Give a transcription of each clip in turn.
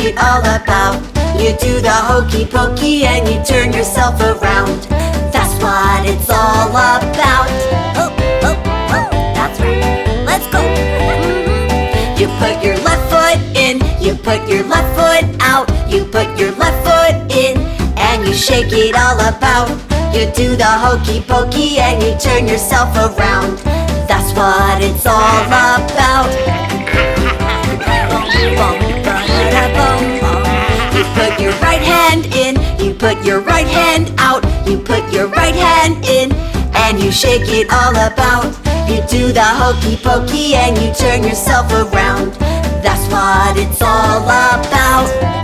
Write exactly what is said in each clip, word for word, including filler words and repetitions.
it all about. You do the hokey pokey and you turn yourself around. That's what it's all about. Oh, oh, oh, that's right. Let's go. You put your left foot in, you put your left foot out. You put your left foot in and you shake it all about. You do the hokey pokey and you turn yourself around. That's what it's all about. You put your right hand in, you put your right hand out. You put your right hand in and you shake it all about. You do the hokey pokey and you turn yourself around. That's what it's all about.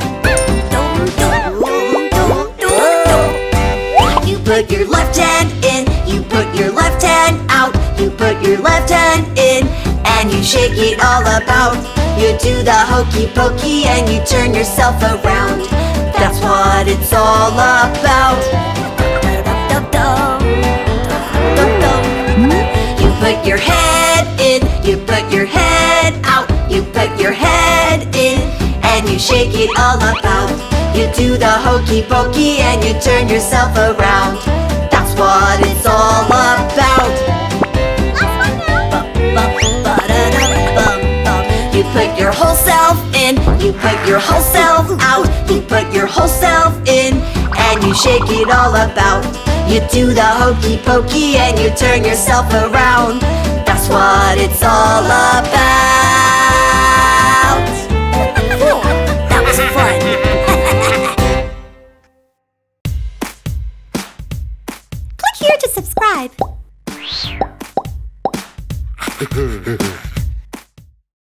You put your left hand in, you put your left hand out. You put your left hand in and you shake it all about. You do the hokey pokey and you turn yourself around. That's what it's all about. You put your head in, you put your head out. You put your head in and you shake it all about. You do the hokey pokey and you turn yourself around. That's what it's all about. You put your whole self in, you put your whole self out. You put your whole self in and you shake it all about. You do the hokey pokey and you turn yourself around. That's what it's all about. Cool. That was fun. Click here to subscribe.